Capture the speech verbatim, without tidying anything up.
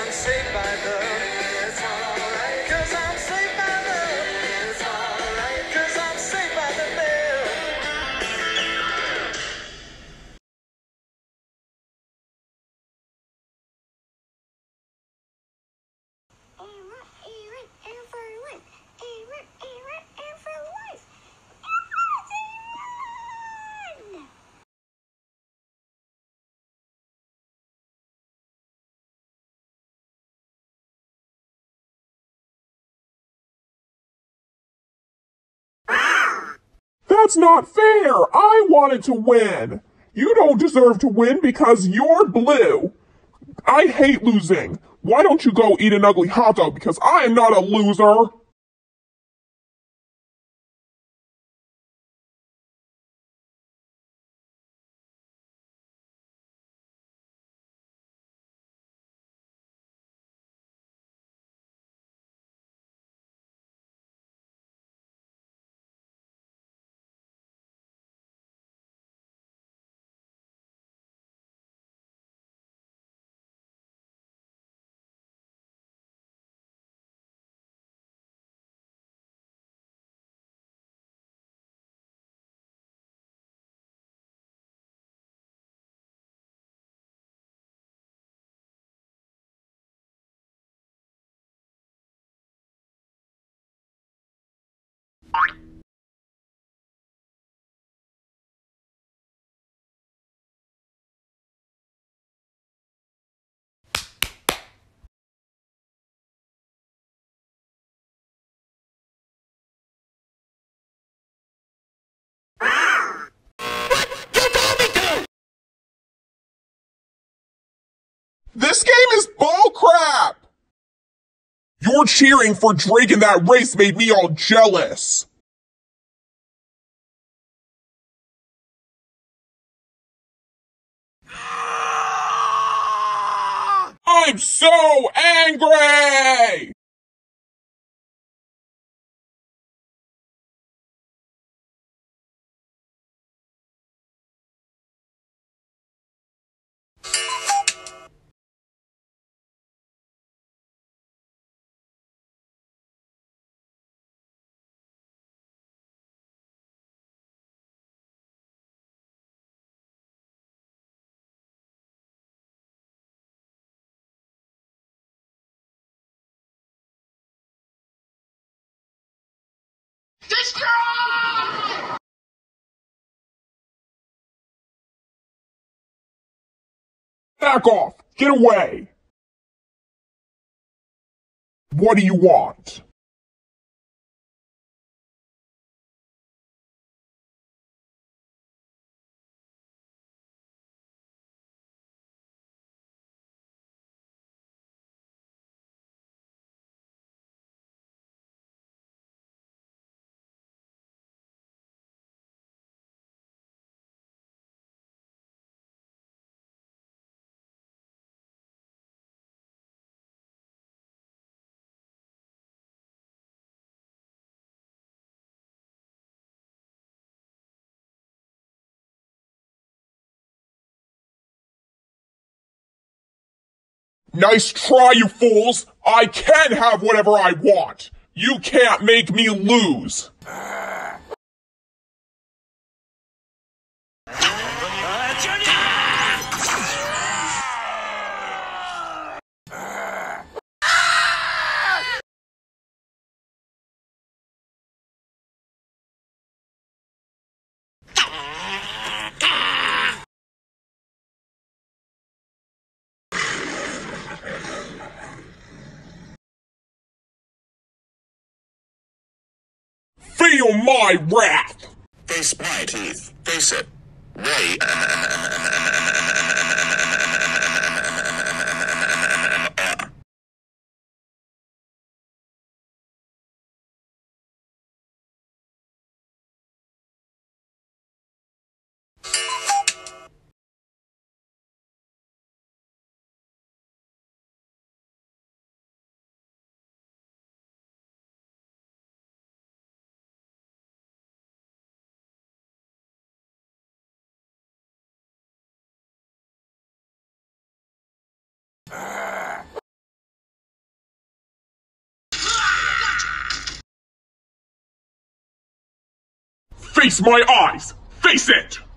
saved by love. It's alright, cause I'm saved by love. It's alright, cause I'm saved by the bell. That's not fair! I wanted to win! You don't deserve to win because you're blue! I hate losing! Why don't you go eat an ugly hot dog because I am not a loser? This game is bullcrap! Your cheering for Drake in that race made me all jealous. I'm so angry! Destroy! Back off! Get away! What do you want? Nice try, you fools! I can have whatever I want! You can't make me lose! Feel my wrath! Face my teeth. Face it. They Face my eyes! Face it!